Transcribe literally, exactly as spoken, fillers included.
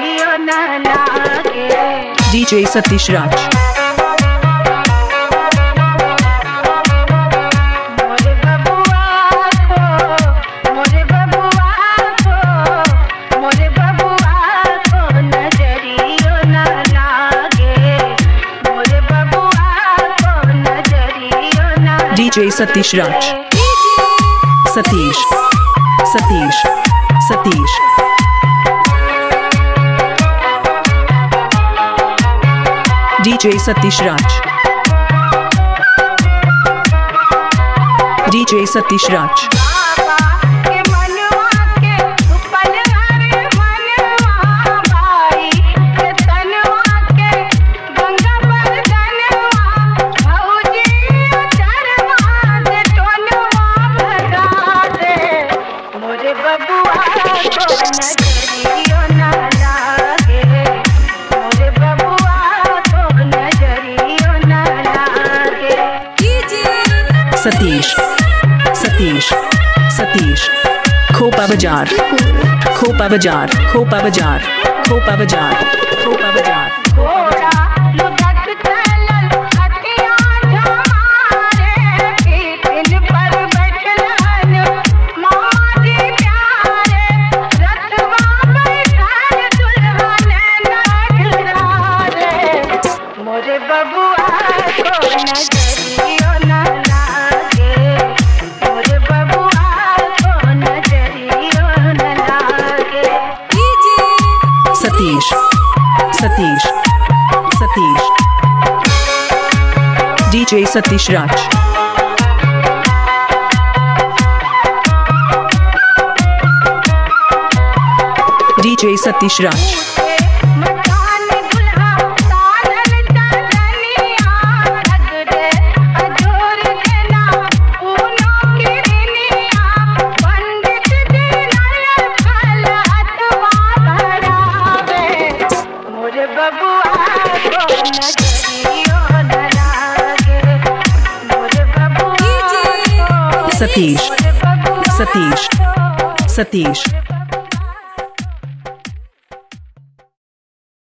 नजरियो न लागे। DJ Satish Raj. DJ Satish Raj. Satish Satish Satish DJ Satish Raj. DJ Satish Raj. Satish Satish Satish Khopa बाजार खोपा बाजार खोपा बाजार खोपा बाजार खोपा बाजार सतीश सतीश सतीश डीजे सतीश राज। डीजे सतीश राज। सतीश सतीश सतीश